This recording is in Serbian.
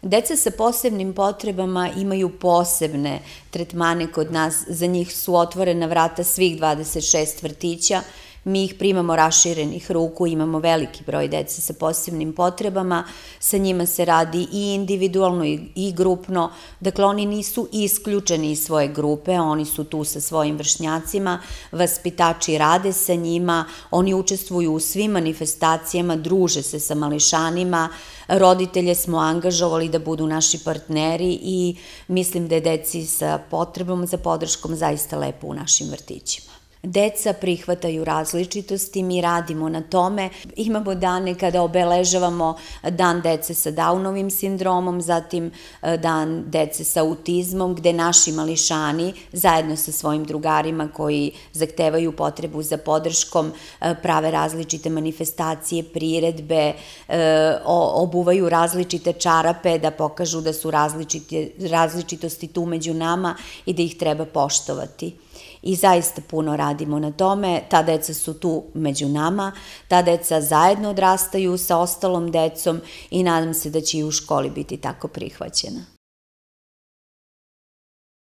Deca sa posebnim potrebama imaju posebne tretmane kod nas, za njih su otvorena vrata svih 26 vrtića, mi ih primamo raširenih ruku, imamo veliki broj dece sa posebnim potrebama, sa njima se radi i individualno i grupno, dakle oni nisu isključeni iz svoje grupe, oni su tu sa svojim vršnjacima, vaspitači rade sa njima, oni učestvuju u svim manifestacijama, druže se sa mališanima, roditelje smo angažovali da budu naši partneri i mislim da je deci sa potrebom za podrškom zaista lepo u našim vrtićima. Deca prihvataju različitosti, mi radimo na tome. Imamo dane kada obeležavamo dan dece sa Downovim sindromom, zatim dan dece sa autizmom, gde naši mališani zajedno sa svojim drugarima koji zahtevaju potrebu za podrškom prave različite manifestacije, priredbe, obuvaju različite čarape da pokažu da su različitosti tu među nama i da ih treba poštovati. I zaista puno radimo na tome, ta deca su tu među nama, ta deca zajedno odrastaju sa ostalom decom i nadam se da će i u školi biti tako prihvaćena.